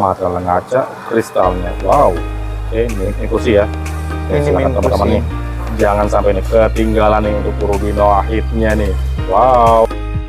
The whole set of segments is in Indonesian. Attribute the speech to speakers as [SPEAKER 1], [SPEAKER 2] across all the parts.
[SPEAKER 1] material ngaca, kristalnya. Wow. Oke, ini kursi ya. Oke, silakan teman-teman nih. Jangan sampai nih ketinggalan nih untuk Rubino Ahitnya nih. Wow.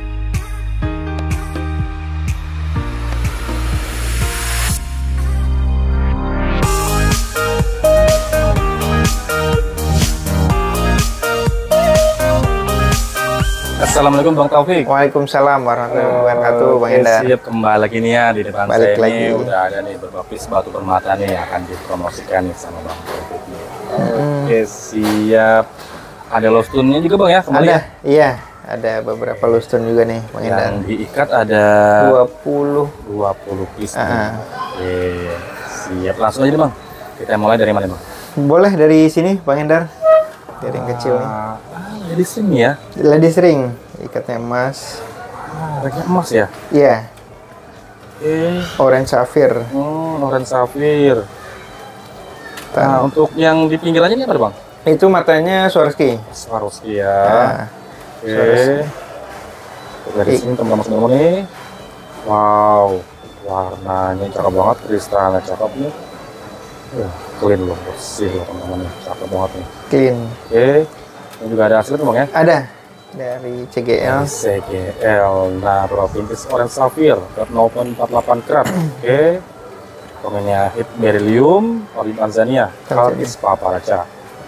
[SPEAKER 1] Assalamualaikum Bang Taufik.
[SPEAKER 2] Waalaikumsalam warahmatullahi wabarakatuh, Bang Endar.
[SPEAKER 1] Siap kembali lagi nih ya di depan
[SPEAKER 2] Balik
[SPEAKER 1] saya
[SPEAKER 2] lagi.
[SPEAKER 1] nih udah ada nih beberapa piece batu permata nih yang akan dipromosikan nih sama Bang Taufik nih. Oke, siap. Ada lostunnya juga Bang ya kembali
[SPEAKER 2] Ada,
[SPEAKER 1] ya?
[SPEAKER 2] iya, ada beberapa lustun juga nih, Bang Endar.
[SPEAKER 1] Yang diikat ada
[SPEAKER 2] 20.
[SPEAKER 1] piece nih. Oke, siap. Langsung aja nih Bang. Kita mulai dari mana Bang?
[SPEAKER 2] Boleh dari sini, Bang Endar. Dari yang kecil nih.
[SPEAKER 1] Jadi sini ya.
[SPEAKER 2] Ladies ring, ikatnya emas.
[SPEAKER 1] Reknya emas ya?
[SPEAKER 2] Iya,
[SPEAKER 1] Oke.
[SPEAKER 2] orange sapphire.
[SPEAKER 1] Orange sapphire. Nah, untuk yang di pinggirannya ini apa Bang?
[SPEAKER 2] Itu matanya Swarovski.
[SPEAKER 1] Swarovski ya.
[SPEAKER 2] Nah,
[SPEAKER 1] Oke. Dari sini teman-teman semua nih. Wow, warnanya cakep banget, kristalnya cakep nih. Clean loh, bersih loh teman-teman, cakep banget nih.
[SPEAKER 2] clean.
[SPEAKER 1] Oke. Ini juga ada hasilnya Bang ya?
[SPEAKER 2] Ada dari CGL.
[SPEAKER 1] CGL. Nah, Provintis Orange Sapphire 0.48 karat. Oke. Komennya hit beryllium, Orib Tanzania, color is paparaca.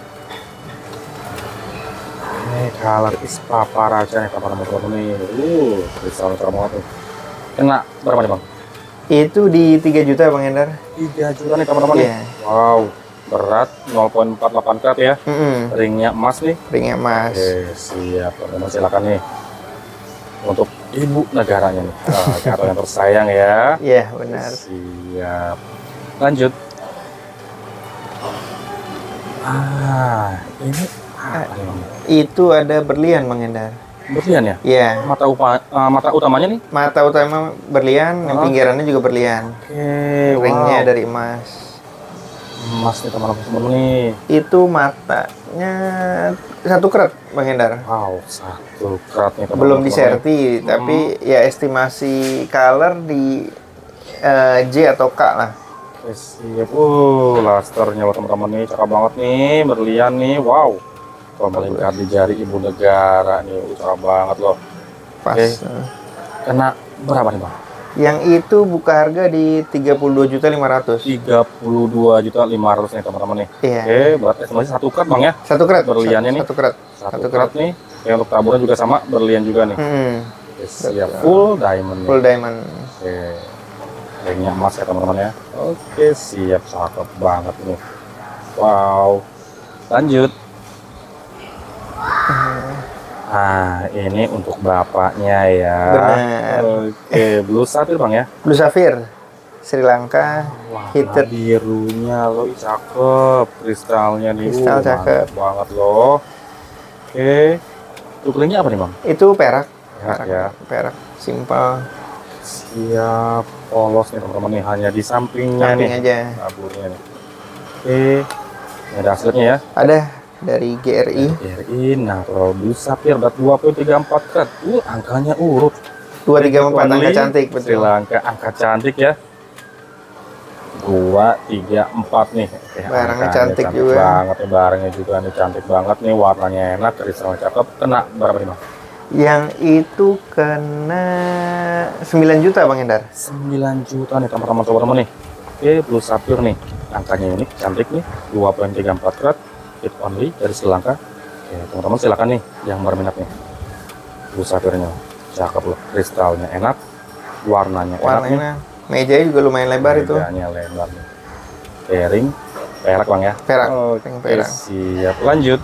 [SPEAKER 1] Ini color is paparaca nih teman-teman nih. Kristal cerah banget nih. Kena berapa nih Bang?
[SPEAKER 2] Itu di 3 juta, Bang Endar.
[SPEAKER 1] 3 juta nih teman-teman nih.
[SPEAKER 2] Iya.
[SPEAKER 1] Wow, berat 0.48 karat ya. Ringnya emas nih.
[SPEAKER 2] Ringnya emas.
[SPEAKER 1] Oke, siap teman-teman, silakan nih. Untuk ibu negaranya nih, atau yang tersayang ya.
[SPEAKER 2] Iya, benar.
[SPEAKER 1] Siap. Lanjut. Ini apa nih Bang?
[SPEAKER 2] Itu ada berlian, Bang Endar.
[SPEAKER 1] Berlian ya?
[SPEAKER 2] Iya.
[SPEAKER 1] Mata utamanya nih?
[SPEAKER 2] Mata utama berlian, yang pinggirannya juga berlian.
[SPEAKER 1] Oke,
[SPEAKER 2] Ringnya
[SPEAKER 1] wow.
[SPEAKER 2] dari emas.
[SPEAKER 1] Emas nih teman-teman semua nih.
[SPEAKER 2] Itu matanya 1 karat, Bang Endar.
[SPEAKER 1] Wow, 1 karat nih teman-teman.
[SPEAKER 2] Belum diserti, tapi ya estimasi color di J atau K lah.
[SPEAKER 1] Oke, siap. Lasternya loh teman-teman nih, cakep banget nih, berlian nih. Wow. Melingkar di jari ibu negara nih, cakep banget loh.
[SPEAKER 2] Pas.
[SPEAKER 1] Oke. Kena berapa nih Bang?
[SPEAKER 2] Yang itu buka harga di 32.500.000.
[SPEAKER 1] 32.500.000 nih teman-teman nih.
[SPEAKER 2] Iya.
[SPEAKER 1] Oke, berarti estimasi 1 karat Bang ya?
[SPEAKER 2] 1 karat.
[SPEAKER 1] Berliannya nih.
[SPEAKER 2] 1 karat.
[SPEAKER 1] 1 karat nih. Oke, untuk taburan juga sama, berlian juga nih. Oke, siap, full diamond nih.
[SPEAKER 2] Full diamond.
[SPEAKER 1] Oke. Ringnya emas ya teman-teman ya. Oke, siap, cakep banget nih. Wow. Lanjut. Nah, ini untuk bapaknya ya.
[SPEAKER 2] Benar.
[SPEAKER 1] Oke, blue sapphire Bang ya.
[SPEAKER 2] Blue sapphire Sri Lanka.
[SPEAKER 1] Wah,
[SPEAKER 2] Heated.
[SPEAKER 1] birunya loh, cakep. Kristalnya nih,
[SPEAKER 2] Kristal cakep
[SPEAKER 1] banget loh. Oke, tukelingnya apa nih Bang?
[SPEAKER 2] Itu perak.
[SPEAKER 1] Perak ya.
[SPEAKER 2] Perak simpel.
[SPEAKER 1] Siap, polos nih teman-teman nih, hanya di sampingnya
[SPEAKER 2] Samping
[SPEAKER 1] nih.
[SPEAKER 2] aja.
[SPEAKER 1] Taburnya nih. Oke, ini ada hasilnya ya.
[SPEAKER 2] Ada dari GRI.
[SPEAKER 1] GRI, nah kalau blue sapphire berat 2.34 karat. Angkanya urut.
[SPEAKER 2] 234 angka cantik,
[SPEAKER 1] Sri
[SPEAKER 2] betul.
[SPEAKER 1] Lanka, angka cantik ya. 234 nih.
[SPEAKER 2] Barangnya
[SPEAKER 1] Angkanya
[SPEAKER 2] cantik juga.
[SPEAKER 1] Banget nih, barangnya juga nih cantik banget nih, warnanya enak, kristalnya cakep. Kena berapa nih Bang?
[SPEAKER 2] Yang itu kena 9 juta, Bang Endar.
[SPEAKER 1] 9 juta nih teman-teman teman-teman nih. Oke, blue sapphire nih. Angkanya unik, cantik nih. 2.34 karat. Hit only dari Sri Lanka. Oke, teman-teman silakan nih yang berminat nih. Blue sapphire-nya cakep loh, kristalnya enak, warnanya enak nih.
[SPEAKER 2] Warnanya mejanya juga lumayan lebar itu.
[SPEAKER 1] Mejanya lebar nih. Ring perak Bang ya.
[SPEAKER 2] Perak.
[SPEAKER 1] Oke,
[SPEAKER 2] Ring perak.
[SPEAKER 1] siap, lanjut.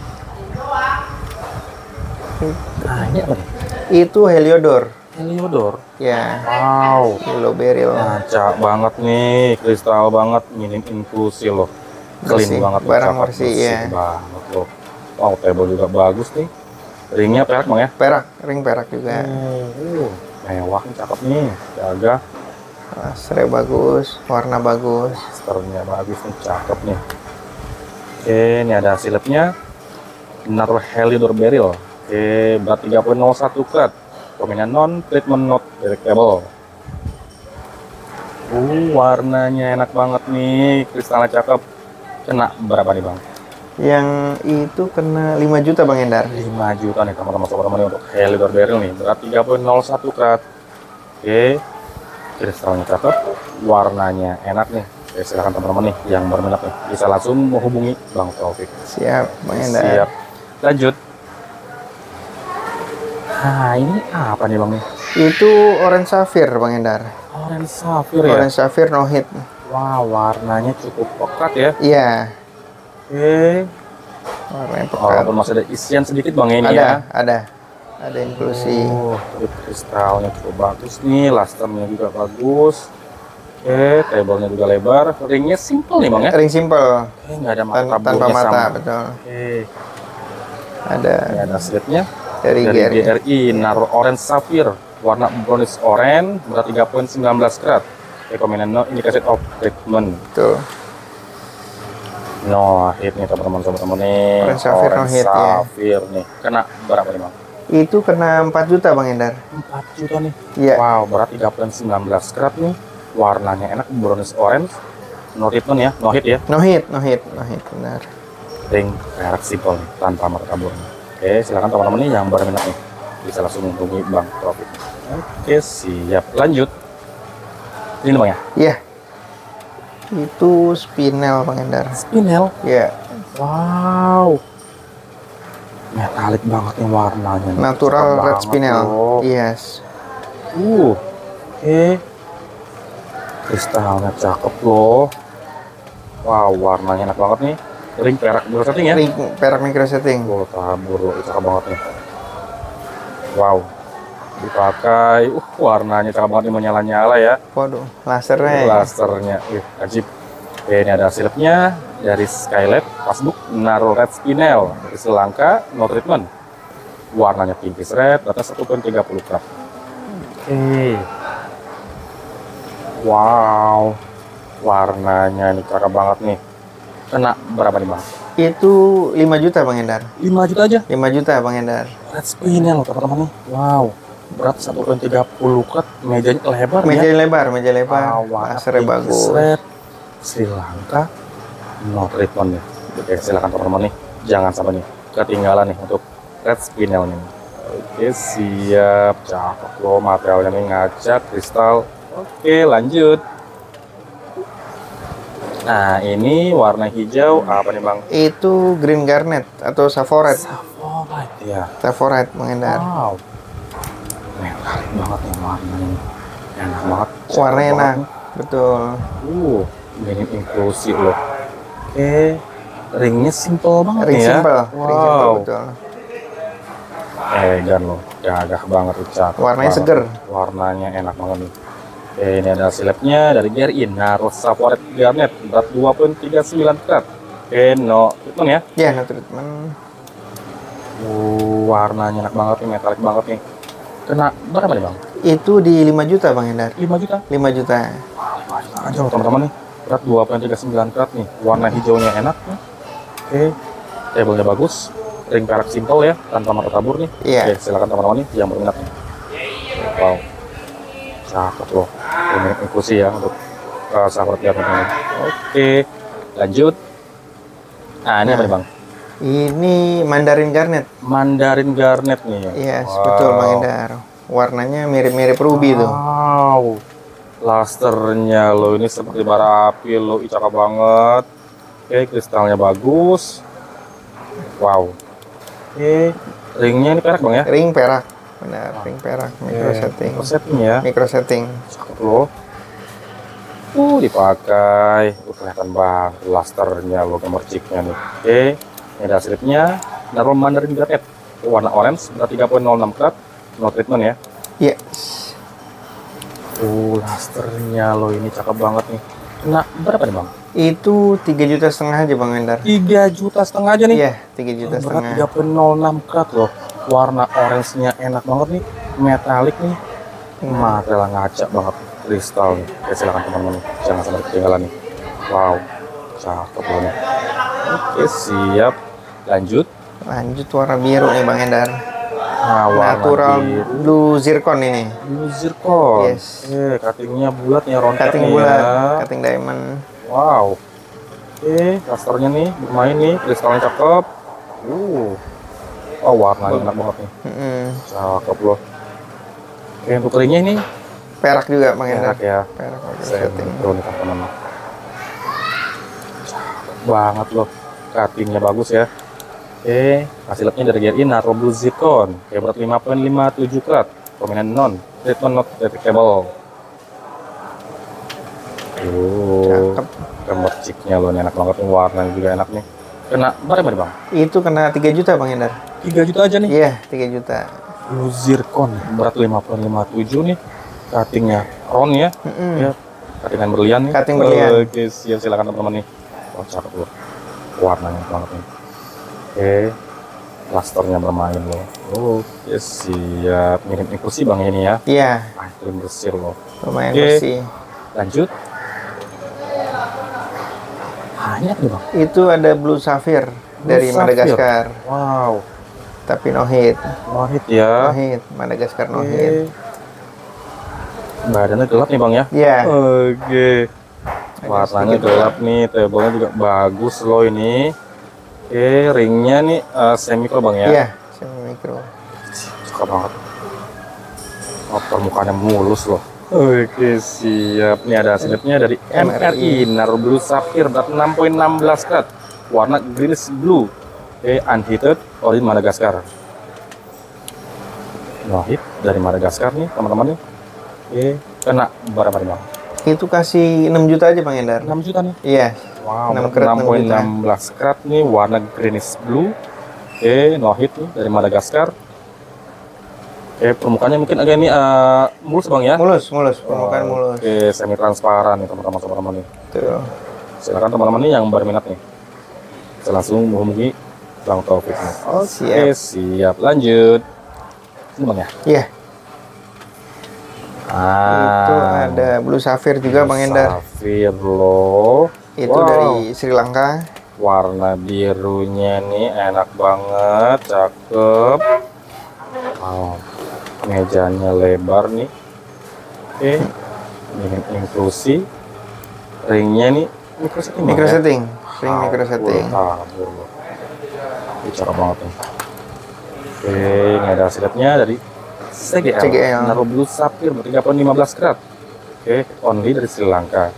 [SPEAKER 1] Nah, ini apa nih?
[SPEAKER 2] Itu Heliodor.
[SPEAKER 1] Heliodor.
[SPEAKER 2] Ya.
[SPEAKER 1] Wow.
[SPEAKER 2] Yellow beryl.
[SPEAKER 1] Cakep banget nih, kristal banget, minim inklusi loh. Clean
[SPEAKER 2] Bersih,
[SPEAKER 1] banget,
[SPEAKER 2] barang
[SPEAKER 1] cakep,
[SPEAKER 2] bersih, ya.
[SPEAKER 1] banget loh. Wow, table juga bagus nih. Ringnya perak Bang ya.
[SPEAKER 2] Perak, ring perak juga.
[SPEAKER 1] Mewah nih, cakep nih. Jaga.
[SPEAKER 2] Lasernya bagus, warna bagus.
[SPEAKER 1] Lasernya bagus nih, cakep nih. Oke, ini ada silipnya. Natural Heliodor beryl. Oke, berat 3.01 karat. Komennya non treatment not detectable. Warnanya enak banget nih, kristalnya cakep. Kena berapa nih bang?
[SPEAKER 2] Yang itu kena 5 juta Bang Endar.
[SPEAKER 1] 5 juta nih teman-teman sobat nih untuk Helidor Beryl nih, berat 3.01 karat. Oke, kristalnya cakep, warnanya enak nih. Oke, silakan teman-teman nih yang berminat nih bisa langsung menghubungi Bang Taufik.
[SPEAKER 2] Siap Bang Endar.
[SPEAKER 1] Siap. Lanjut. Nah, ini apa nih bang nih?
[SPEAKER 2] Itu orange sapphire Bang Endar.
[SPEAKER 1] Orange sapphire ya?
[SPEAKER 2] Orange sapphire no hit.
[SPEAKER 1] Wah, warnanya cukup pekat ya.
[SPEAKER 2] Iya.
[SPEAKER 1] Oke.
[SPEAKER 2] Warnanya pekat.
[SPEAKER 1] Walaupun masih ada isian sedikit bang ini ya.
[SPEAKER 2] Ada inklusi.
[SPEAKER 1] Oh, kristalnya cukup bagus nih, lusternya juga bagus. Oke, tablenya juga lebar, ringnya simple nih bang ya.
[SPEAKER 2] Ring simple.
[SPEAKER 1] Oke, nggak ada mata
[SPEAKER 2] Tanpa mata,
[SPEAKER 1] sama.
[SPEAKER 2] betul.
[SPEAKER 1] Oke,
[SPEAKER 2] Ada
[SPEAKER 1] ini ada slitnya
[SPEAKER 2] dari GRI.
[SPEAKER 1] GRI Naro Orange Sapphire, warna brownish orange, berat 3.19 karat. Recommended no indication of treatment.
[SPEAKER 2] Tuh.
[SPEAKER 1] No hit nih teman-teman nih.
[SPEAKER 2] Orange Sapphire no hit, ya.
[SPEAKER 1] Sapphire nih. Kena berapa nih bang?
[SPEAKER 2] Itu kena 4 juta Bang Endar.
[SPEAKER 1] 4 juta nih.
[SPEAKER 2] Iya.
[SPEAKER 1] Wow, berat 3.19 karat nih. Warnanya enak, brownish orange. No treatment ya, no hit ya.
[SPEAKER 2] No hit, benar.
[SPEAKER 1] Ring perak simple nih, tanpa mata tabur. Oke, silakan teman-teman nih yang berminat nih bisa langsung menghubungi Bang Taufik. Oke, siap. Lanjut. Ini bang ya?
[SPEAKER 2] Iya. Itu spinel Bang Endar.
[SPEAKER 1] Spinel.
[SPEAKER 2] Iya.
[SPEAKER 1] Wow. Metalik banget nih warnanya. Nih.
[SPEAKER 2] Natural
[SPEAKER 1] Cakep
[SPEAKER 2] red
[SPEAKER 1] banget
[SPEAKER 2] spinel.
[SPEAKER 1] loh.
[SPEAKER 2] Yes.
[SPEAKER 1] Oke. Kristalnya cakep loh. Wow, warnanya enak banget nih. Ring perak micro setting ya?
[SPEAKER 2] Ring perak micro setting.
[SPEAKER 1] Oh, tabur loh, cakep banget nih. Wow. Dipakai, warnanya cakep banget nih, menyala-nyala ya.
[SPEAKER 2] Waduh, lasernya.
[SPEAKER 1] Lasernya, ajib. Oke, ini ada silipnya dari Skylab, Passbook, Naro Red Spinel dari Sri Lanka, no treatment. Warnanya pinkish red, batas 1.30 karat. Oke. Wow, warnanya ini cakep banget nih. Kena berapa nih bang?
[SPEAKER 2] Itu 5 juta Bang Endar.
[SPEAKER 1] 5 juta aja?
[SPEAKER 2] 5 juta Bang Endar.
[SPEAKER 1] Red Spinel loh teman-teman nih. Wow, berat 1.30 karat, mejanya lebar
[SPEAKER 2] Meja
[SPEAKER 1] ya.
[SPEAKER 2] lebar,
[SPEAKER 1] Wow,
[SPEAKER 2] lasernya bagus.
[SPEAKER 1] red, Sri Lanka, no treatment nih. Oke, silakan teman-teman nih, jangan sampai nih ketinggalan nih untuk Red Spinel nih. Oke, siap, cakep loh, materialnya nih ngacak, kristal. Oke, lanjut. Nah, ini warna hijau apa nih bang?
[SPEAKER 2] Itu green garnet atau saffroid.
[SPEAKER 1] Saffroid ya.
[SPEAKER 2] Saffroid Bang Endar.
[SPEAKER 1] Wow, menarik banget nih warnanya. Enak banget.
[SPEAKER 2] Warnanya
[SPEAKER 1] cakep
[SPEAKER 2] enak,
[SPEAKER 1] banget.
[SPEAKER 2] betul.
[SPEAKER 1] Minim inklusi loh. Oke, ringnya simple banget
[SPEAKER 2] Ring
[SPEAKER 1] nih ya.
[SPEAKER 2] simple, ring simple
[SPEAKER 1] Wow,
[SPEAKER 2] betul.
[SPEAKER 1] elegan loh, gagah banget tuh, cakep
[SPEAKER 2] Warnanya
[SPEAKER 1] banget.
[SPEAKER 2] seger.
[SPEAKER 1] Warnanya enak banget nih. Oke, ini ada silipnya dari GRI Naro Sapphire Garnet, berat 2.39 karat. Oke, no treatment ya.
[SPEAKER 2] Ya, no treatment.
[SPEAKER 1] Warnanya enak banget nih, metalik banget nih. Kena berapa nih bang?
[SPEAKER 2] Itu di 5 juta Bang Endar.
[SPEAKER 1] 5 juta?
[SPEAKER 2] 5 juta.
[SPEAKER 1] 5 juta aja loh teman-teman nih. Berat 2.39 karat nih. Warna hijaunya enak nih. Oke, tablenya bagus. Ring perak simple ya, tanpa mata tabur nih.
[SPEAKER 2] Iya.
[SPEAKER 1] Oke, silakan teman-teman nih yang berminat nih. Wow, cakep loh. Ini inklusi ya untuk sahabat lihat ini. Oke, lanjut. Nah, ini apa nih bang?
[SPEAKER 2] Ini Mandarin Garnet.
[SPEAKER 1] Mandarin Garnet nih.
[SPEAKER 2] Yes, betul Bang Endar. Warnanya mirip-mirip ruby tuh.
[SPEAKER 1] Wow, lusternya lo ini seperti bara api lo, cakep banget. Oke, kristalnya bagus. Wow. Oke, ringnya ini perak bang ya?
[SPEAKER 2] Ring perak. Benar, ring perak. Micro setting.
[SPEAKER 1] Micro setting ya.
[SPEAKER 2] Micro setting.
[SPEAKER 1] Cakep loh. Dipakai. Kelihatan banget lusternya lo, gemerciknya nih. Oke, ini ada slipnya. Naro Mandarin Garnet. Warna orange, berat 3.06 karat. No treatment ya.
[SPEAKER 2] Yes.
[SPEAKER 1] Lusternya lo ini cakep banget nih. Kena berapa nih bang?
[SPEAKER 2] Itu 3,5 juta aja Bang Endar.
[SPEAKER 1] 3,5 juta aja nih.
[SPEAKER 2] Iya, 3,5 juta.
[SPEAKER 1] Berat 3.06 karat loh. Warna orange-nya enak banget nih. Metalik nih. Material ngaca banget. Kristal nih. Oke, silakan teman-teman nih. Jangan sampai ketinggalan nih. Wow, cakep loh nih. Oke, siap. Lanjut.
[SPEAKER 2] Lanjut warna biru nih Bang Endar.
[SPEAKER 1] Nah, warna
[SPEAKER 2] Natural
[SPEAKER 1] biru.
[SPEAKER 2] blue zircon ini.
[SPEAKER 1] Blue zircon.
[SPEAKER 2] Yes.
[SPEAKER 1] Cuttingnya bulat nih, rontok
[SPEAKER 2] Cutting
[SPEAKER 1] nih
[SPEAKER 2] bulat,
[SPEAKER 1] ya.
[SPEAKER 2] cutting diamond.
[SPEAKER 1] Wow. Clusternya nih bermain nih, kristalnya cakep. Oh, warnanya enak banget nih. Cakep loh. Untuk ringnya ini
[SPEAKER 2] Perak juga Bang Hendar.
[SPEAKER 1] perak ya.
[SPEAKER 2] Perak pakai
[SPEAKER 1] Saya
[SPEAKER 2] setting.
[SPEAKER 1] turun teman-teman. Cakep banget loh. Cuttingnya bagus ya. Hasilnya dari GRI Nano Blue Zircon. Berat 5,57 karat. Prominent non. Treatment not detectable.
[SPEAKER 2] Cakep.
[SPEAKER 1] Gemerciknya loh, enak banget nih, warnanya juga enak nih. Kena berapa nih Bang?
[SPEAKER 2] Itu kena 3 juta Bang Hendar.
[SPEAKER 1] 3 juta aja nih.
[SPEAKER 2] Iya, 3 juta.
[SPEAKER 1] Blue Zircon berat 5,57 nih. Cuttingnya round ya. Ya, cuttingan berlian nih.
[SPEAKER 2] Cutting berlian.
[SPEAKER 1] Oke, siap, silakan teman-teman nih. Wah, cakep loh. Warnanya enak banget nih. Clusternya bermain loh. Oke, siap. Mirip inklusi Bang ini ya.
[SPEAKER 2] Iya,
[SPEAKER 1] Clean bersih loh.
[SPEAKER 2] lumayan
[SPEAKER 1] Oke.
[SPEAKER 2] bersih.
[SPEAKER 1] Lanjut. Banyak nih Bang.
[SPEAKER 2] Itu ada blue sapphire dari
[SPEAKER 1] Blue sapphire.
[SPEAKER 2] Madagaskar.
[SPEAKER 1] Wow.
[SPEAKER 2] Tapi no hit.
[SPEAKER 1] No hit ya.
[SPEAKER 2] No hit, Madagaskar no hit.
[SPEAKER 1] Badannya gelap nih Bang ya.
[SPEAKER 2] Iya.
[SPEAKER 1] Oke. Warnanya
[SPEAKER 2] sedikit
[SPEAKER 1] gelap nih, tablenya juga bagus loh ini. Ringnya nih semi mikro Bang ya.
[SPEAKER 2] Iya, semi mikro.
[SPEAKER 1] Cakep banget. Permukaannya mulus loh. Oke, siap. Nih ada slipnya dari MRI Nano Blue Sapphire berat 6,16 karat. Warna greenish blue. Unheated, origin Madagaskar. No hit dari Madagaskar nih, teman-teman nih. Kena berapa nih Bang?
[SPEAKER 2] Itu kasih 6 juta aja Bang Hendar.
[SPEAKER 1] 6 juta nih.
[SPEAKER 2] Iya.
[SPEAKER 1] Wow,
[SPEAKER 2] 6 karat, 6 juta.
[SPEAKER 1] 6,16 karat nih, warna greenish blue. No hit nih dari Madagaskar. Permukaannya mungkin agak ini mulus Bang ya.
[SPEAKER 2] Mulus, permukaan mulus.
[SPEAKER 1] Semi transparan nih teman-teman nih.
[SPEAKER 2] Tuh.
[SPEAKER 1] Silakan teman-teman nih yang berminat nih. Bisa langsung menghubungi Bang Taufik nih. Oke, siap. Lanjut. Ini Bang ya.
[SPEAKER 2] Iya. Itu ada blue sapphire juga Bang Hendar.
[SPEAKER 1] Sapphire loh.
[SPEAKER 2] Itu dari Sri Lanka.
[SPEAKER 1] Warna birunya nih enak banget, cakep. Wow. Mejanya lebar nih. Dengan inklusi. Ringnya nih micro setting.
[SPEAKER 2] Micro setting. Ring micro setting.
[SPEAKER 1] Ini cakep banget nih. Ini ada slipnya dari CGL. Nano Blue Sapphire 3,15 karat. Only dari Sri Lanka.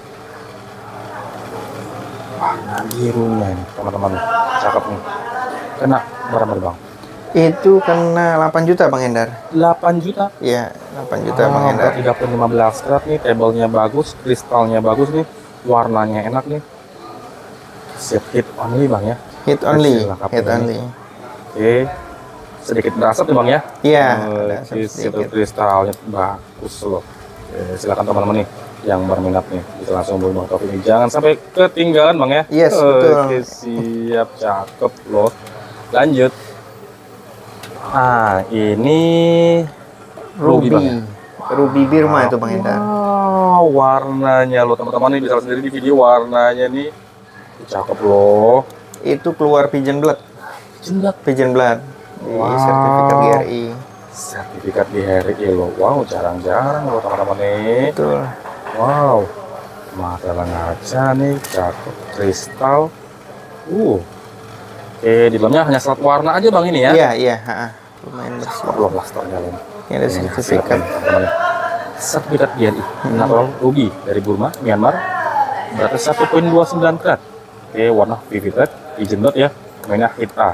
[SPEAKER 1] Warna birunya nih teman-teman, cakep nih. Kena berapa nih Bang?
[SPEAKER 2] Itu kena 8 juta Bang Hendar.
[SPEAKER 1] 8 juta?
[SPEAKER 2] Iya, 8 juta Bang Hendar.
[SPEAKER 1] 3,15 karat nih, tablenya bagus, kristalnya bagus nih, warnanya enak nih. Siap hit only Bang ya.
[SPEAKER 2] Hit only,
[SPEAKER 1] Lengkap
[SPEAKER 2] hit
[SPEAKER 1] ini.
[SPEAKER 2] only.
[SPEAKER 1] Sedikit berasap nih Bang ya.
[SPEAKER 2] Iya,
[SPEAKER 1] Itu kristalnya bagus loh. Silakan teman-teman nih yang berminat nih, bisa langsung hubungi Bang Taufik nih. Jangan sampai ketinggalan Bang ya.
[SPEAKER 2] Yes, betul.
[SPEAKER 1] Oke, siap, cakep loh. Lanjut. Ini ruby Bang ya.
[SPEAKER 2] Ruby Birma itu Bang Hendar.
[SPEAKER 1] Wow, warnanya loh teman-teman nih, bisa lihat sendiri di video warnanya nih. Cakep loh.
[SPEAKER 2] Itu keluar pigeon blood. Pigeon blood. Di sertifikat GRI.
[SPEAKER 1] Sertifikat GRI loh. Wow, jarang-jarang loh teman-teman nih.
[SPEAKER 2] Betul.
[SPEAKER 1] Wow. Mata ngaca nih, cakep, kristal. Di dalamnya hanya selat warna aja Bang ini ya.
[SPEAKER 2] Iya. Lumayan bersih.
[SPEAKER 1] Cakep loh plasternya loh.
[SPEAKER 2] Ini ada sertifikat.
[SPEAKER 1] Sertifikat GRI. Natural ruby dari Burma, Myanmar. Beratnya 1,29 karat. Warna vivid red, pigeon blood ya. Mainnya hit A.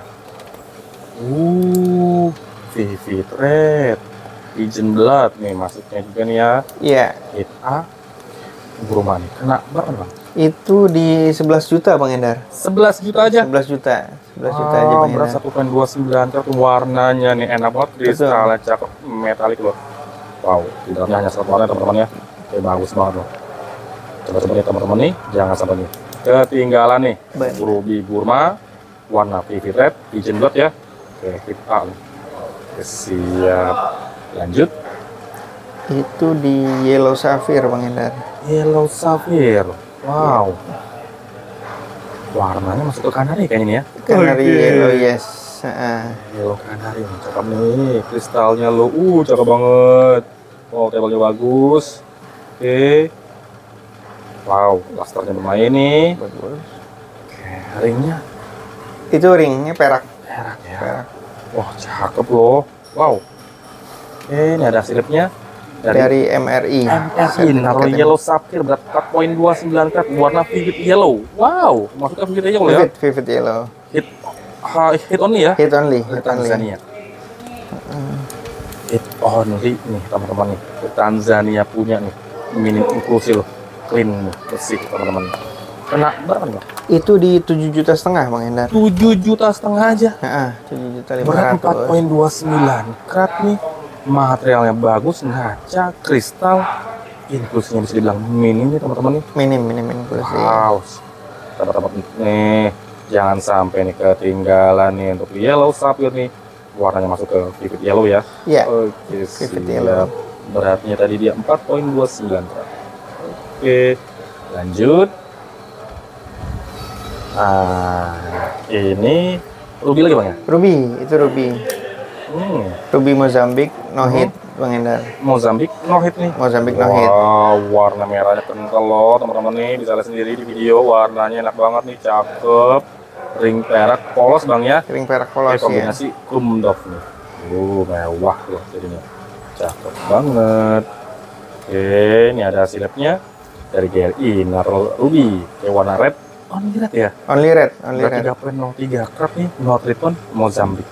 [SPEAKER 1] Vivid red, pigeon blood nih masuknya juga nih ya.
[SPEAKER 2] Iya.
[SPEAKER 1] Hit A. Burma nih. Kena berapa Bang?
[SPEAKER 2] Itu di 11 juta Bang Hendar.
[SPEAKER 1] 11 juta aja.
[SPEAKER 2] 11 juta. 11 juta aja Bang
[SPEAKER 1] Berat
[SPEAKER 2] Hendar.
[SPEAKER 1] 1,29 karat, warnanya nih enak banget, kristalnya cakep, metalik loh. Wow, di dalamnya hanya satu warna teman-teman ya. Bagus banget loh. Coba-coba nih teman-teman nih, jangan sampai nih ketinggalan nih. Ruby Burma, warna vivid red, pigeon blood ya. Hit A. Siap. Lanjut.
[SPEAKER 2] Itu di yellow sapphire Bang Hendar.
[SPEAKER 1] Yellow sapphire. Wow. Warnanya masuk ke Canary kayaknya nih ya.
[SPEAKER 2] Canary yellow, yes.
[SPEAKER 1] Yellow Canary, cakep nih. Kristalnya lo, cakep banget. Wow, tabelnya bagus. Oke. Wow, lusternya bermain nih.
[SPEAKER 2] Bagus.
[SPEAKER 1] Oke, ringnya
[SPEAKER 2] Itu ringnya perak.
[SPEAKER 1] perak ya.
[SPEAKER 2] Perak.
[SPEAKER 1] Wah, cakep loh. Wow. Oke, ini ada silipnya
[SPEAKER 2] Dari MRI.
[SPEAKER 1] MRI Naro Yellow Sapphire berat 4.29 karat warna vivid yellow. Wow, maksudnya vivid yellow ya?
[SPEAKER 2] Vivid yellow.
[SPEAKER 1] Hit only ya?
[SPEAKER 2] Hit only.
[SPEAKER 1] Dari Tanzania. Hit only nih teman-teman nih. Dari Tanzania punya nih. Minim inklusi loh. Clean nih, bersih teman-teman. Kena berapa nih Bang?
[SPEAKER 2] Itu di 7,5 juta Bang Endar.
[SPEAKER 1] 7,5 juta aja.
[SPEAKER 2] 7,5
[SPEAKER 1] Berat
[SPEAKER 2] juta
[SPEAKER 1] 4.29 karat nih. Materialnya bagus, ngaca, kristal. Inklusinya bisa dibilang minim nih teman-teman nih.
[SPEAKER 2] Minim inklusi.
[SPEAKER 1] Wow, dapat nih. Jangan sampai nih ketinggalan nih untuk Yellow Sapphire nih. Warnanya masuk ke vivid yellow ya.
[SPEAKER 2] Iya.
[SPEAKER 1] Oke,
[SPEAKER 2] Vivid
[SPEAKER 1] siap.
[SPEAKER 2] yellow.
[SPEAKER 1] Beratnya tadi dia 4.29 karat. Oke, lanjut. Nah, ini ruby lagi Bang ya?
[SPEAKER 2] Ruby, itu ruby. Ruby Mozambik no hit Bang Endar.
[SPEAKER 1] Mozambik no hit nih.
[SPEAKER 2] Mozambik no hit.
[SPEAKER 1] Wow, warna merahnya kental loh teman-teman nih. Bisa lihat sendiri di video, warnanya enak banget nih, cakep. Ring perak polos Bang ya.
[SPEAKER 2] Ring perak polos ya.
[SPEAKER 1] Kombinasi Kumdov nih. Mewah loh jadinya. Cakep banget. Oke, ini ada silipnya dari GRI Naro Ruby. Kayak warna red, only red ya.
[SPEAKER 2] Only red.
[SPEAKER 1] 3.03 karat nih, no treatment Mozambik.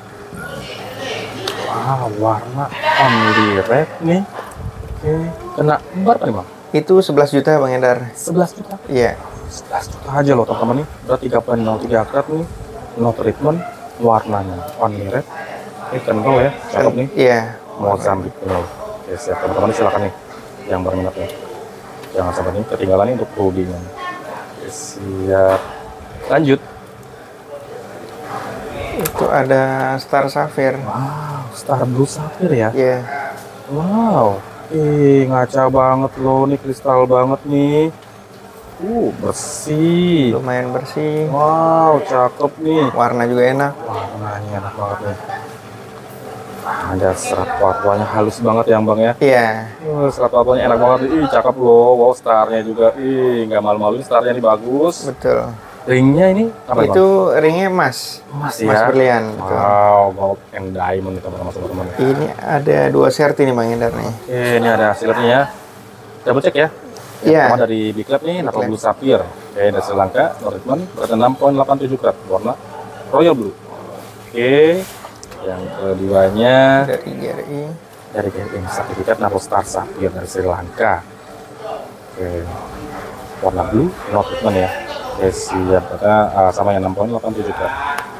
[SPEAKER 1] Wah, warna only red nih. Oke, kena berapa nih Bang?
[SPEAKER 2] Itu 11 juta Bang Endar.
[SPEAKER 1] 11 juta.
[SPEAKER 2] Iya.
[SPEAKER 1] 11 juta aja loh teman-teman nih. Berat 3.03 karat nih, no treatment, warnanya only red. Ini kental ya, cakep nih.
[SPEAKER 2] Iya.
[SPEAKER 1] Mozambik nih. Oke, siap teman-teman, silakan nih yang berminat nih. Jangan sampai nih ketinggalan nih untuk ruby-nya. Oke, siap. Lanjut.
[SPEAKER 2] Itu ada Star Sapphire.
[SPEAKER 1] Wow, Star Blue Sapphire ya.
[SPEAKER 2] Iya.
[SPEAKER 1] Wow. Ngaca banget loh nih, kristal banget nih. Bersih.
[SPEAKER 2] Lumayan bersih.
[SPEAKER 1] Wow, cakep nih.
[SPEAKER 2] Warna juga enak.
[SPEAKER 1] Warnanya enak banget nih. Ada serat warnanya halus banget ya Bang ya.
[SPEAKER 2] Iya.
[SPEAKER 1] Serat warnanya enak banget. Cakep loh. Wow, starnya juga. Nggak malu-maluin, starnya ini bagus.
[SPEAKER 2] Betul.
[SPEAKER 1] Ringnya ini apa
[SPEAKER 2] itu Bang? Ringnya emas.
[SPEAKER 1] Emas
[SPEAKER 2] Emas
[SPEAKER 1] ya.
[SPEAKER 2] berlian. Betul.
[SPEAKER 1] Wow, gold and diamond nih teman-teman.
[SPEAKER 2] Ini ada 2 serti nih Bang Endar nih.
[SPEAKER 1] Oke, ini ada silipnya ya. Double check ya.
[SPEAKER 2] Iya.
[SPEAKER 1] Pertama dari Big Lab nih, Naro Blue Sapphire. Oke, dari Sri Lanka, no treatment, berat 6.87 karat, warna royal blue. Oke, yang keduanya
[SPEAKER 2] Dari GRI.
[SPEAKER 1] dari GRI, sertifikat Naro Star Sapphire dari Sri Lanka. Oke, warna blue, no treatment ya. Oke, siap, sama yang 6.87 karat.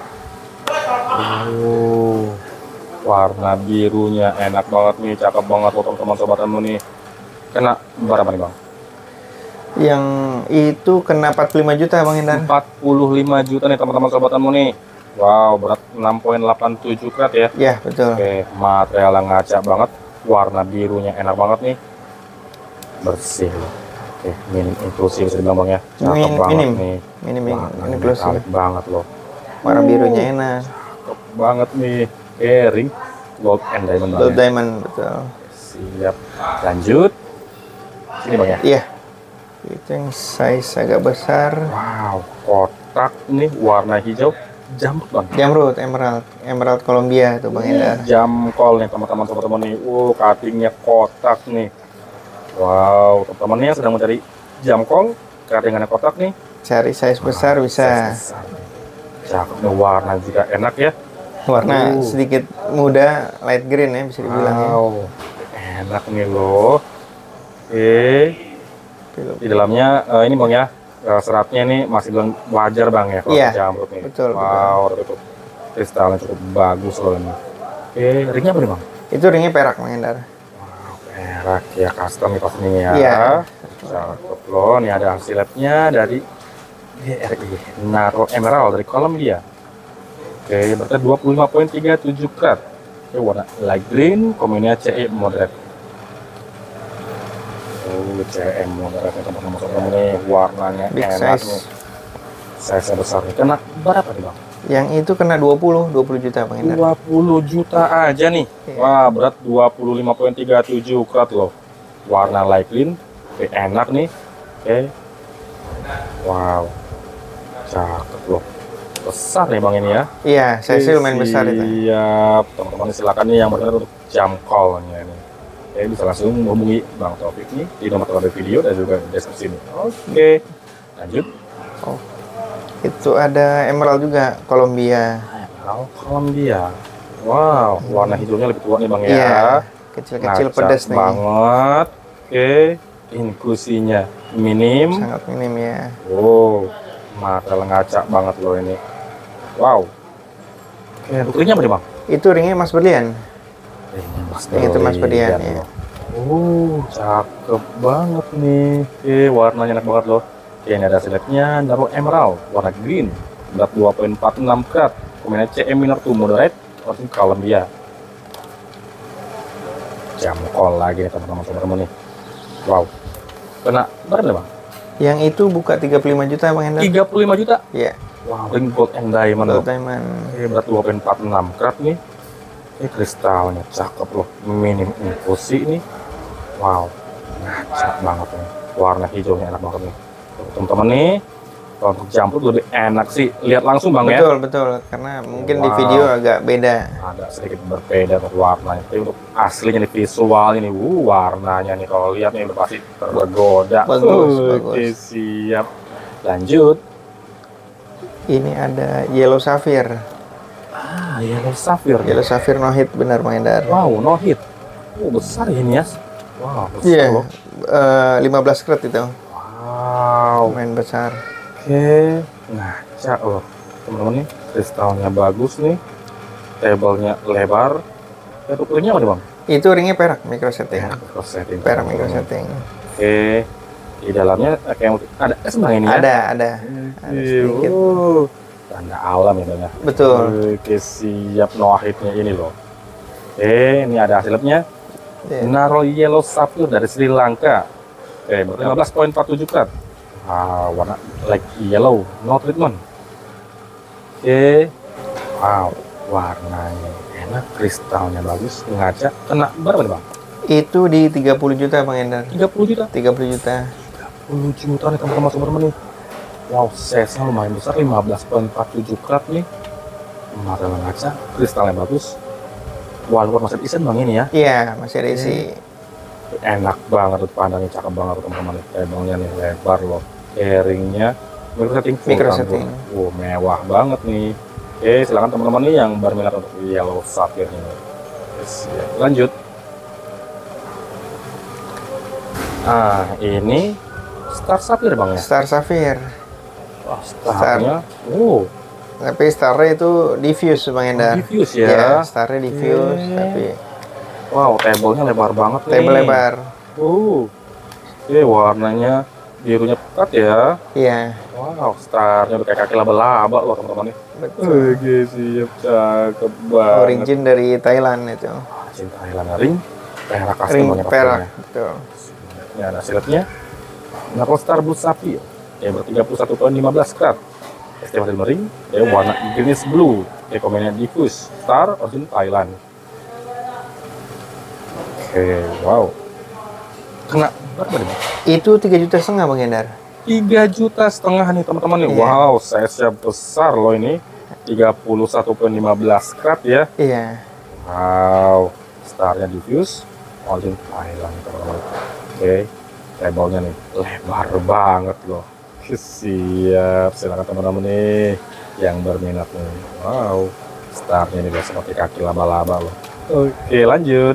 [SPEAKER 1] Warna birunya enak banget nih, cakep banget buat teman-teman sobatanmu nih. Kena berapa nih Bang?
[SPEAKER 2] Yang itu kena 45 juta Bang Endar.
[SPEAKER 1] 45 juta nih teman-teman sobatanmu nih. Wow, berat 6.87 karat ya.
[SPEAKER 2] Iya, betul.
[SPEAKER 1] Oke, material yang ngaca banget. Warna birunya enak banget nih. Bersih loh. Oke, minim inklusi bisa dibilang Bang ya. Cakep banget
[SPEAKER 2] minim.
[SPEAKER 1] nih.
[SPEAKER 2] Minim
[SPEAKER 1] Warnanya
[SPEAKER 2] inklusi.
[SPEAKER 1] metallic banget loh.
[SPEAKER 2] Warna birunya enak.
[SPEAKER 1] Cakep banget nih. Oke, ring gold and diamond Bang
[SPEAKER 2] Gold
[SPEAKER 1] ya.
[SPEAKER 2] diamond, betul.
[SPEAKER 1] Siap. Lanjut. Sini Bang ya.
[SPEAKER 2] Iya. Itu yang size agak besar.
[SPEAKER 1] Wow, kotak nih warna hijau. Jamrut Bang.
[SPEAKER 2] Jamrut, emerald Columbia tuh Bang Endar.
[SPEAKER 1] Jamkol nih teman-teman sobat-teman nih. Cuttingnya kotak nih. Wow, teman-teman yang sedang mencari jamkol, cuttingannya kotak nih.
[SPEAKER 2] Cari size besar bisa.
[SPEAKER 1] Size besar. Cakep nih, warna juga enak ya.
[SPEAKER 2] Warna sedikit muda, light green ya bisa dibilang ya.
[SPEAKER 1] Wow, enak nih loh. Oke. Di dalamnya ini Bang ya, seratnya ini masih belum wajar Bang ya kalau
[SPEAKER 2] Iya,
[SPEAKER 1] jamrut nih.
[SPEAKER 2] betul,
[SPEAKER 1] Wow, betul. Kristalnya cukup bagus loh ini. Oke, ringnya apa nih Bang?
[SPEAKER 2] Itu ringnya perak Bang Endar.
[SPEAKER 1] Wow, perak ya, custom nih pastinya ya.
[SPEAKER 2] Iya.
[SPEAKER 1] Cakep loh, ini ada hasil labnya dari GRI Naro Emerald dari Columbia. Oke, berarti 25.37 karat. Oke, warna light green, kombinasinya CE moderate. CM moderate teman-teman nih, warnanya
[SPEAKER 2] Big
[SPEAKER 1] enak
[SPEAKER 2] size.
[SPEAKER 1] nih. Size besar nih. Kena berapa nih Bang?
[SPEAKER 2] Yang itu kena 20 juta Bang Hendar.
[SPEAKER 1] 20 juta aja nih.
[SPEAKER 2] Iya.
[SPEAKER 1] Wah, berat 25,37 karat loh. Warna light green, enak nih. Oke. Wow. Cakep loh. Besar nih Bang ini ya.
[SPEAKER 2] Iya, size lumayan besar itu.
[SPEAKER 1] Siap. Teman-teman silakan nih yang berminat untuk jam call nya ini. Oke, bisa langsung menghubungi Bang Taufik nih di nomor telepon video dan juga di deskripsi ini. Oke. Lanjut.
[SPEAKER 2] Oh. Itu ada emerald juga, Columbia.
[SPEAKER 1] Columbia. Wow, warna hijaunya lebih tua nih Bang
[SPEAKER 2] Iya.
[SPEAKER 1] ya.
[SPEAKER 2] Kecil-kecil
[SPEAKER 1] Ngacak
[SPEAKER 2] pedas nih.
[SPEAKER 1] banget. Oke, inklusinya minim.
[SPEAKER 2] Sangat minim ya.
[SPEAKER 1] Oh, mata ngacak banget loh ini. Wow. Oke, untuk ringnya apa nih Bang?
[SPEAKER 2] Itu ringnya Mas Berlian. Yang itu Mas Berlian ya.
[SPEAKER 1] Cakep banget nih. Oke, warnanya enak banget loh. Oke, ini ada siletnya Naro Emerald, warna green, berat 2,46 karat, kombinasi CM minor to moderate, warna Columbia. Jam call lagi nih teman-teman nih. Wow. Kena berapa nih Bang?
[SPEAKER 2] Yang itu buka 35 juta Bang Hendar.
[SPEAKER 1] 35 juta?
[SPEAKER 2] Iya.
[SPEAKER 1] Wow, ring gold and diamond loh.
[SPEAKER 2] Gold diamond.
[SPEAKER 1] Oke, berat 2,46 karat nih. Ini kristalnya cakep loh, minim infusi nih. Wow, ngacak banget nih. Warna hijaunya enak banget nih. Teman-teman nih, kalau untuk jumper lebih enak sih lihat langsung Bang ya.
[SPEAKER 2] Betul, karena mungkin di video agak beda.
[SPEAKER 1] Ada sedikit berbeda untuk warnanya. Tapi untuk aslinya nih visual ini, warnanya nih kalau lihat nih udah pasti tergoda.
[SPEAKER 2] Bagus.
[SPEAKER 1] Oke, siap. Lanjut.
[SPEAKER 2] Ini ada Yellow Sapphire.
[SPEAKER 1] Yellow Sapphire.
[SPEAKER 2] Yellow Sapphire no hit benar Bang Hendar.
[SPEAKER 1] Wow, no hit. Besar ya ini ya. Wow, besar
[SPEAKER 2] Iya.
[SPEAKER 1] loh.
[SPEAKER 2] 15 karat itu.
[SPEAKER 1] Wow.
[SPEAKER 2] Main besar.
[SPEAKER 1] Oke, ngacak loh teman-teman nih, kristalnya bagus nih, tablenya lebar. Untuk ringnya apa nih Bang?
[SPEAKER 2] Itu ringnya perak micro setting.
[SPEAKER 1] Micro setting.
[SPEAKER 2] Perak micro setting.
[SPEAKER 1] Oke, di dalamnya kayak ada es Bang ini ya?
[SPEAKER 2] Ada. Ada sedikit.
[SPEAKER 1] Tanda alam ya Bang ya.
[SPEAKER 2] Betul.
[SPEAKER 1] Oke, siap no hit-nya ini loh. Oke, ini ada hasilnya.
[SPEAKER 2] Iya.
[SPEAKER 1] Naro Yellow Sapphire dari Sri Lanka. Oke, 15,47 karat. Warna like yellow, no treatment. Oke. Wow, warnanya enak, kristalnya bagus, ngacak. Kena berapa nih Bang?
[SPEAKER 2] Itu di 30 juta Bang Hendar.
[SPEAKER 1] 30 juta?
[SPEAKER 2] 30 juta.
[SPEAKER 1] 30 juta nih teman-teman nih. Wow, size-nya lumayan besar, 15,47 karat nih. Mata ngacak, kristalnya bagus. Walaupun masih isen Bang ini ya.
[SPEAKER 2] Iya, masih ada isi.
[SPEAKER 1] Enak banget tuh pandangnya, cakep banget teman-teman. Tablenya nih lebar loh. Ringnya micro setting full.
[SPEAKER 2] Micro setting.
[SPEAKER 1] Wow, mewah banget nih. Oke, silakan teman-teman nih yang berminat untuk Yellow Sapphire ini. Yes, ya. Lanjut. Ini Star Sapphire Bang ya.
[SPEAKER 2] Star Sapphire.
[SPEAKER 1] Wah, starnya.
[SPEAKER 2] Tapi starnya itu diffuse Bang Hendar.
[SPEAKER 1] Diffuse ya.
[SPEAKER 2] Iya, starnya diffuse tapi
[SPEAKER 1] wow, tablenya lebar banget nih.
[SPEAKER 2] table lebar.
[SPEAKER 1] Oke, warnanya birunya pekat ya.
[SPEAKER 2] Iya.
[SPEAKER 1] Wow, starnya udah kayak kaki laba-laba loh teman-teman nih.
[SPEAKER 2] Betul.
[SPEAKER 1] Oke, siap, cakep banget.
[SPEAKER 2] Origin dari Thailand itu.
[SPEAKER 1] Cinta Thailand ring, perak custom
[SPEAKER 2] Ring
[SPEAKER 1] banget
[SPEAKER 2] perak,
[SPEAKER 1] pastinya.
[SPEAKER 2] betul.
[SPEAKER 1] Ini ada siletnya. Naro Star Blue Sapphire, yang ber-31,15 karat. Estimasi ring, warna greenish blue, kombinasi diffuse, star origin Thailand. Oke, wow. Kena berapa nih Bang?
[SPEAKER 2] Itu 3,5 juta Bang Hendar.
[SPEAKER 1] 3,5 juta nih teman-teman nih.
[SPEAKER 2] Iya.
[SPEAKER 1] Wow, size-nya besar loh ini. 31,15 karat ya.
[SPEAKER 2] Iya.
[SPEAKER 1] Wow, starnya diffuse, origin Thailand teman-teman. Oke, tablenya nih lebar banget loh. Siap, silakan teman-teman nih yang berminat nih. Wow, starnya nih seperti kaki laba-laba loh. Oke, lanjut.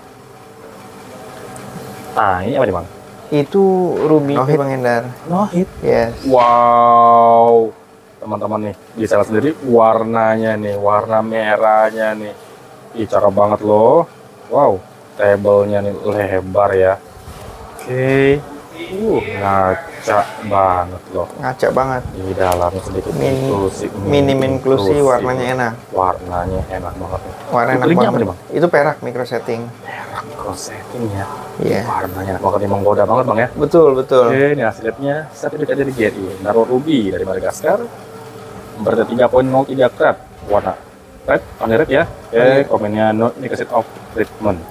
[SPEAKER 1] Ini apa nih Bang?
[SPEAKER 2] Itu ruby no hit Bang Hendar.
[SPEAKER 1] No hit.
[SPEAKER 2] Yes.
[SPEAKER 1] Wow, teman-teman nih bisa lihat sendiri warnanya nih, warna merahnya nih. Ih, cakep banget loh. Wow, tablenya nih lebar ya. Oke, ngacak banget loh.
[SPEAKER 2] Ngaca banget.
[SPEAKER 1] Di dalamnya sedikit inklusi,
[SPEAKER 2] Minim inklusi, warnanya enak.
[SPEAKER 1] Warnanya enak banget nih.
[SPEAKER 2] Warna enak
[SPEAKER 1] Ringnya
[SPEAKER 2] banget.
[SPEAKER 1] apa nih Bang?
[SPEAKER 2] Itu perak micro setting.
[SPEAKER 1] Perak cross setting ya.
[SPEAKER 2] Iya.
[SPEAKER 1] Warnanya enak banget nih, menggoda banget Bang ya.
[SPEAKER 2] Betul.
[SPEAKER 1] Oke, ini hasilnya sertifikat dari GRI. Naro Ruby dari Madagaskar. berarti 3.03 karat warna red, on red ya. Oke, komennya no indication of treatment.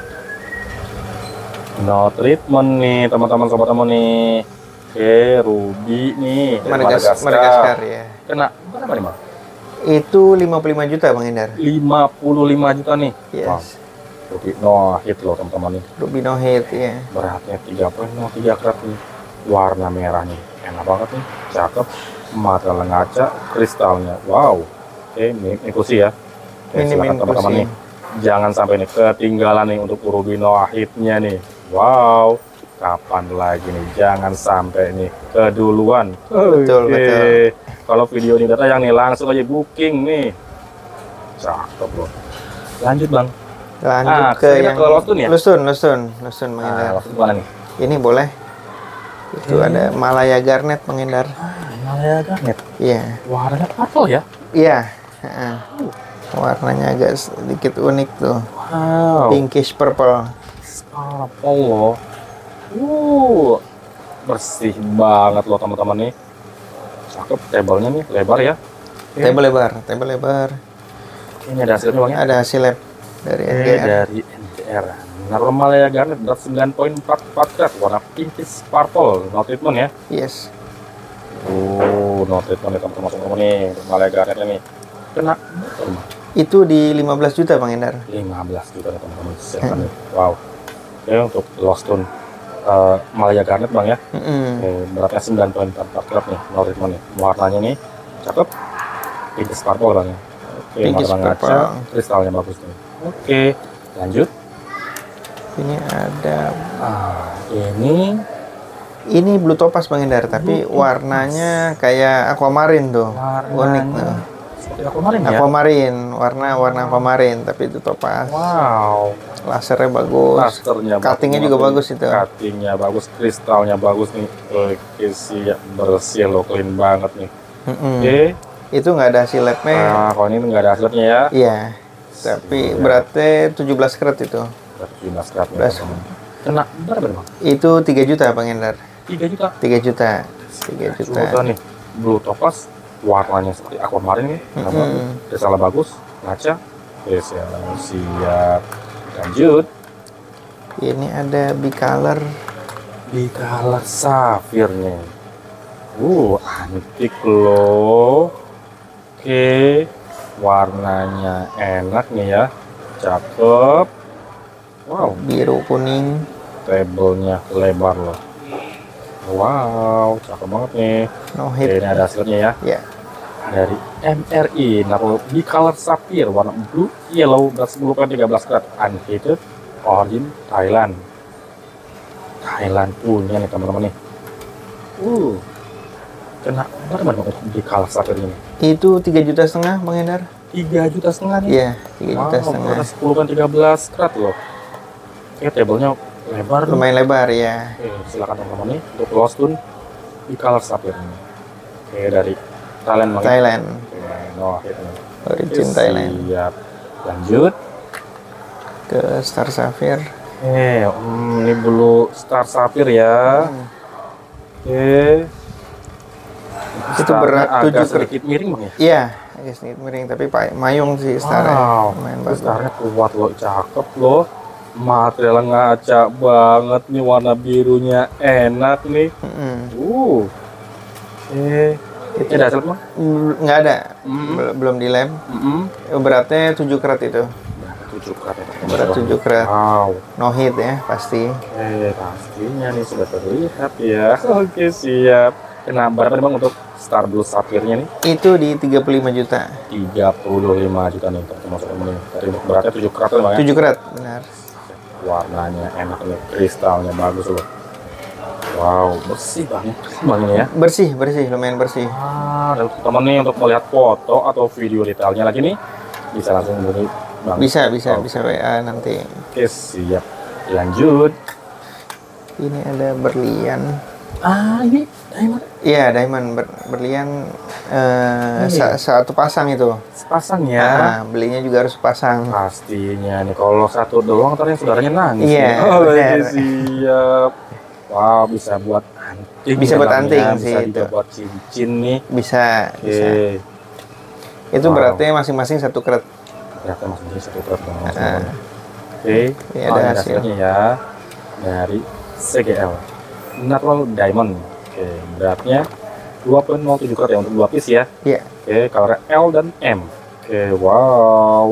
[SPEAKER 1] No treatment nih teman-teman, sobat temu nih. Oke, ruby nih dari
[SPEAKER 2] Madagaskar ya.
[SPEAKER 1] Kena berapa nih Bang?
[SPEAKER 2] Itu 55 juta Bang Hendar.
[SPEAKER 1] 55 juta nih.
[SPEAKER 2] Yes.
[SPEAKER 1] Wow. Ruby no hit loh teman-teman nih.
[SPEAKER 2] Ruby no hit ya.
[SPEAKER 1] Beratnya 3.03 karat nih. Warna merah nih. Enak banget nih. Cakep. Material ngaca, kristalnya. Wow. Oke, ikusi ya. Oke, silakan teman-teman nih. Jangan sampai nih ketinggalan nih untuk ruby no hit-nya nih. Wow. Kapan lagi nih? Jangan sampai nih keduluan.
[SPEAKER 2] Betul, betul.
[SPEAKER 1] Kalau video ini datang yang nih langsung aja booking nih. Cakep loh. Lanjut Bang.
[SPEAKER 2] Lanjut ke yang
[SPEAKER 1] ke Lostun ya?
[SPEAKER 2] Lostun Bang Hendar.
[SPEAKER 1] Lostun mana nih?
[SPEAKER 2] Ini boleh. Itu ada Malaya Garnet Bang Hendar.
[SPEAKER 1] Malaya Garnet.
[SPEAKER 2] Iya.
[SPEAKER 1] Warnanya purple ya?
[SPEAKER 2] Iya. Warnanya agak sedikit unik tuh.
[SPEAKER 1] Wow.
[SPEAKER 2] Pinkish purple.
[SPEAKER 1] Purple loh. Bersih banget loh teman-teman nih. Cakep, tablenya nih lebar ya.
[SPEAKER 2] Table lebar.
[SPEAKER 1] Ini ada hasilnya Bang ya?
[SPEAKER 2] Ada hasil lab dari NGR.
[SPEAKER 1] Dari NGR. Normal ya Garnet berat 9.44 karat, warna pinkish purple, no treatment ya.
[SPEAKER 2] Yes.
[SPEAKER 1] No treatment ya teman-teman nih. Normal ya Garnet nih. Kena
[SPEAKER 2] Itu di 15 juta Bang Hendar.
[SPEAKER 1] 15 juta ya teman-teman. Silakan nih. Wow. Oke, untuk Lostun Malaya Garnet Bang ya. Beratnya 9.44 karat nih, no treatment nih. Warnanya nih cakep, pinkish purple Bang ya. Oke, warna ngaca, kristalnya bagus nih. Oke, lanjut.
[SPEAKER 2] Ini ada ini blue topaz Bang Hendar, tapi warnanya kayak aquamarine tuh. Unik tuh.
[SPEAKER 1] Seperti aquamarine ya?
[SPEAKER 2] Aquamarine, warna aquamarine, tapi itu topaz.
[SPEAKER 1] Wow.
[SPEAKER 2] Lasernya bagus.
[SPEAKER 1] Lasernya
[SPEAKER 2] cuttingnya juga bagus itu.
[SPEAKER 1] Cuttingnya bagus, kristalnya bagus nih. Oke, siap, bersih loh, clean banget nih. Oke.
[SPEAKER 2] Itu nggak ada hasil labnya.
[SPEAKER 1] Kalau ini nggak ada hasilnya ya?
[SPEAKER 2] Iya. Tapi beratnya 17 karat itu.
[SPEAKER 1] 17 karat. Kena berapa Bang?
[SPEAKER 2] Itu 3 juta Bang Hendar.
[SPEAKER 1] 3 juta?
[SPEAKER 2] 3 juta. 3 juta.
[SPEAKER 1] Nih. Blue topaz, warnanya seperti aquamarine nih. Kristalnya bagus, ngaca. Oke, siap. Lanjut.
[SPEAKER 2] Ini ada bicolor.
[SPEAKER 1] Bicolor safirnya. Antik loh. Oke, warnanya enak nih ya, cakep. Wow,
[SPEAKER 2] biru kuning.
[SPEAKER 1] Tablenya lebar loh. Wow, cakep banget nih.
[SPEAKER 2] No hit.
[SPEAKER 1] Ini ada hasilnya ya.
[SPEAKER 2] Ya.
[SPEAKER 1] Dari MRI, Naruto Bicolor Sapphire warna blue yellow berat 10.13 karat, unheated, origin Thailand. Thailand punya nih teman-teman nih. Kena berapa Bang untuk Bicolor Sapphire ini?
[SPEAKER 2] Itu 3,5 juta Bang Hendar.
[SPEAKER 1] 3,5 juta nih?
[SPEAKER 2] Iya, 3,5 juta.
[SPEAKER 1] Berat 10.13 karat loh. Oke, tablenya lebar.
[SPEAKER 2] Lumayan lebar ya.
[SPEAKER 1] Oke, silakan teman-teman nih untuk Lostun Bicolor Sapphire ini. Oke, dari Thailand.
[SPEAKER 2] Thailand.
[SPEAKER 1] Origin
[SPEAKER 2] Thailand.
[SPEAKER 1] Siap. Lanjut
[SPEAKER 2] ke Star Sapphire.
[SPEAKER 1] Ini blue Star Sapphire ya. Oke.
[SPEAKER 2] Itu berat 7
[SPEAKER 1] sedikit miring Bang ya?
[SPEAKER 2] Iya, agak sedikit miring tapi mayung sih Starnya. Lumayan bagus.
[SPEAKER 1] Starnya kuat loh, cakep loh. Material ngaca banget nih, warna birunya enak nih. Itu ada hasil Bang?
[SPEAKER 2] Nggak ada, belum di lab. Beratnya 7 karat itu.
[SPEAKER 1] 7 karat.
[SPEAKER 2] Berat 7 karat.
[SPEAKER 1] Wow.
[SPEAKER 2] No hit ya, pasti.
[SPEAKER 1] Pastinya nih sudah terlihat ya. Oke, siap. Kena berapa Bang untuk Star Blue Sapphire-nya nih?
[SPEAKER 2] Itu di 35 juta.
[SPEAKER 1] 35 juta nih termasuk ini. Dari beratnya 7 karat Bang ya?
[SPEAKER 2] 7 karat, benar.
[SPEAKER 1] Warnanya enak nih, kristalnya bagus loh. Wow, bersih banget Bang ini ya.
[SPEAKER 2] Bersih, lumayan bersih.
[SPEAKER 1] Dan teman nih untuk melihat foto atau video detailnya lagi nih, bisa langsung hubungi Bang.
[SPEAKER 2] Bisa WA nanti.
[SPEAKER 1] Oke, siap. Lanjut.
[SPEAKER 2] Ini ada berlian.
[SPEAKER 1] Ini diamond.
[SPEAKER 2] Iya, diamond berlian satu pasang itu.
[SPEAKER 1] Sepasang ya.
[SPEAKER 2] Belinya juga harus pasang.
[SPEAKER 1] Pastinya nih, kalau satu doang ntar yang saudaranya nangis.
[SPEAKER 2] Iya,
[SPEAKER 1] siap. Wow, bisa buat anting.
[SPEAKER 2] Bisa buat anting sih
[SPEAKER 1] bisa
[SPEAKER 2] itu.
[SPEAKER 1] Bisa buat cincin nih.
[SPEAKER 2] Bisa. Itu
[SPEAKER 1] Wow.
[SPEAKER 2] beratnya masing-masing 1 karat.
[SPEAKER 1] Ternyata masih satu karat teman-teman
[SPEAKER 2] Ah.
[SPEAKER 1] semuanya. Oke,
[SPEAKER 2] Ini ada
[SPEAKER 1] ini
[SPEAKER 2] hasil.
[SPEAKER 1] hasilnya ya dari CGL Natural Diamond. Oke, beratnya 2,07 karat ya untuk 2 piece ya.
[SPEAKER 2] Iya.
[SPEAKER 1] Oke, color L dan M. Oke, wow.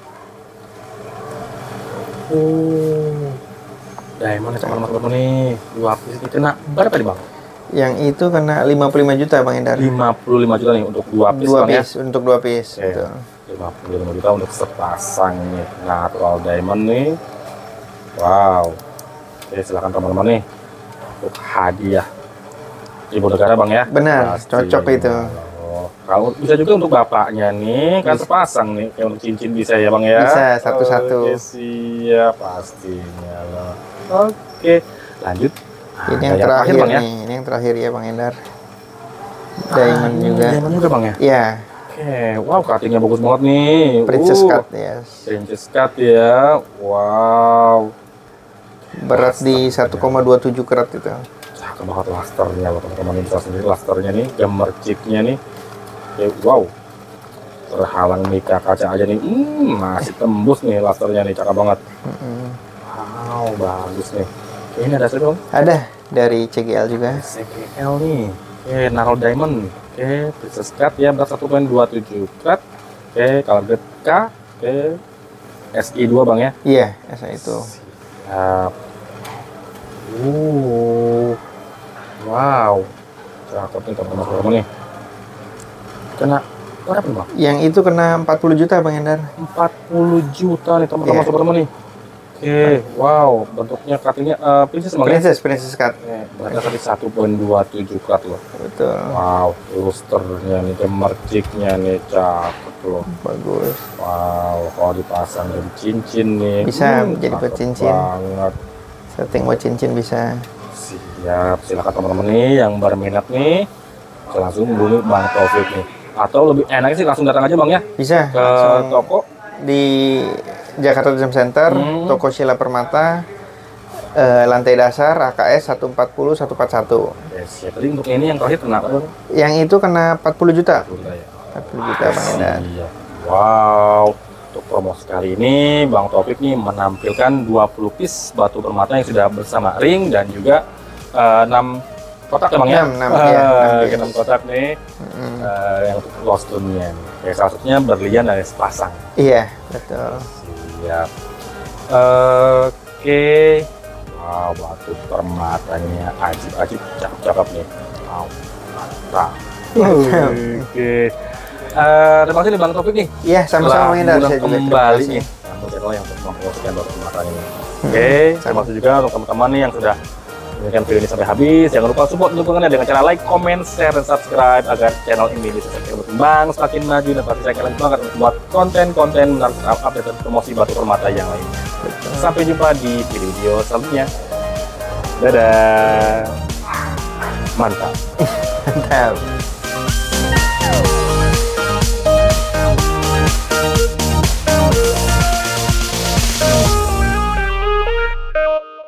[SPEAKER 1] Diamond ya teman-teman nih. 2 piece ini kena berapa nih bang?
[SPEAKER 2] Yang itu kena 55 juta Bang Endar.
[SPEAKER 1] 55 juta nih untuk 2 piece
[SPEAKER 2] Dua
[SPEAKER 1] bang ya.
[SPEAKER 2] piece untuk 2 piece.
[SPEAKER 1] Oke.
[SPEAKER 2] Betul.
[SPEAKER 1] 55 juta untuk sepasang nih natural diamond nih. Wow. Oke, silakan teman-teman nih untuk hadiah ibu negara bang ya.
[SPEAKER 2] Benar,
[SPEAKER 1] Pasti.
[SPEAKER 2] cocok itu.
[SPEAKER 1] Oh, kalau bisa juga untuk bapaknya nih kan sepasang nih kayak untuk cincin bisa ya bang ya.
[SPEAKER 2] Bisa, satu-satu.
[SPEAKER 1] Oke, siap pastinya loh. Oke, lanjut.
[SPEAKER 2] Ini
[SPEAKER 1] Nah,
[SPEAKER 2] yang terakhir
[SPEAKER 1] bang ya.
[SPEAKER 2] nih. Ini yang terakhir ya Bang Endar. Diamond juga.
[SPEAKER 1] Diamond juga bang ya.
[SPEAKER 2] Iya,
[SPEAKER 1] Oke, wow cuttingnya bagus banget nih.
[SPEAKER 2] Princess Cut ya.
[SPEAKER 1] Princess cut ya. Wow.
[SPEAKER 2] Berat di 1,27 karat itu.
[SPEAKER 1] Cakep banget lasternya loh teman-teman, ini bisa sendiri lasternya nih, gambar chipnya nih. Oke, wow. Terhalang mika kaca aja nih. Masih tembus nih lasternya nih, cakep banget. Wow, bagus nih. Oke, ini ada hasil dong.
[SPEAKER 2] Ada dari CGL juga.
[SPEAKER 1] CGL nih. Oke, Natural Diamond. Oke, Princess Cut ya, berat 1,27 karat. Oke, color grade K. Oke, SI2 bang ya.
[SPEAKER 2] Iya, SA itu.
[SPEAKER 1] Siap. Wow. Cakep nih teman-teman nih. Kena berapa nih bang?
[SPEAKER 2] Yang itu kena 40 juta Bang Endar.
[SPEAKER 1] 40 juta nih teman-teman
[SPEAKER 2] Iya.
[SPEAKER 1] teman-teman nih. Oke, wow. Bentuknya cuttingnya princess bang ya?
[SPEAKER 2] Princess Cut.
[SPEAKER 1] Oke, beratnya tadi 1,27 karat loh.
[SPEAKER 2] Betul.
[SPEAKER 1] Wow, lusternya nih, gemerciknya nih, cakep loh.
[SPEAKER 2] Bagus.
[SPEAKER 1] Wow, kalau dipasang jadi cincin nih.
[SPEAKER 2] Bisa jadi buat
[SPEAKER 1] cakep
[SPEAKER 2] cincin.
[SPEAKER 1] banget.
[SPEAKER 2] Setting buat cincin bisa.
[SPEAKER 1] Siap, silakan teman-teman nih yang berminat nih, bisa langsung hubungi Bang Taufik nih. Atau lebih enaknya sih langsung datang aja bang ya
[SPEAKER 2] Bisa.
[SPEAKER 1] ke
[SPEAKER 2] langsung
[SPEAKER 1] toko.
[SPEAKER 2] di Jakarta Jam Center, toko Sheila Permata, lantai dasar AKS 140 141.
[SPEAKER 1] Oke, siap. Tadi untuk ini yang terakhir kenapa bang?
[SPEAKER 2] Yang itu kena 40 juta.
[SPEAKER 1] Udah ya.
[SPEAKER 2] 40 juta Bang Endar.
[SPEAKER 1] Siap. Wow, untuk promo sekali ini Bang Taufik nih menampilkan 20 piece batu permata yang sudah bersama ring dan juga 6 kotak ya bang ya?
[SPEAKER 2] 6, ya,
[SPEAKER 1] 6 kotak nih yang untuk kostumnya nih. Kayak salah satunya berlian dan sepasang.
[SPEAKER 2] Iya, betul.
[SPEAKER 1] Siap. Oke. Wow, batu permatanya ajib-ajib, cakep-cakep nih. Wow, mantap. Oke. Terima kasih nih Bang Taufik nih.
[SPEAKER 2] Iya, sama-sama Bang Endar.
[SPEAKER 1] Setelah
[SPEAKER 2] Saya juga terima
[SPEAKER 1] kembali
[SPEAKER 2] kasih.
[SPEAKER 1] nih untuk channel yang untuk mempromosikan batu permatanya ini. Oke, terima kasih juga untuk teman-teman nih yang sudah menonton video ini sampai habis. Jangan lupa support dukungannya dengan cara like, comment, share, dan subscribe agar channel ini bisa semakin berkembang, semakin maju, dan pasti saya akan banget untuk buat konten-konten menarik update dan promosi batu permata yang lainnya. Sampai jumpa di video selanjutnya. Dadah. Mantap.
[SPEAKER 2] Mantap.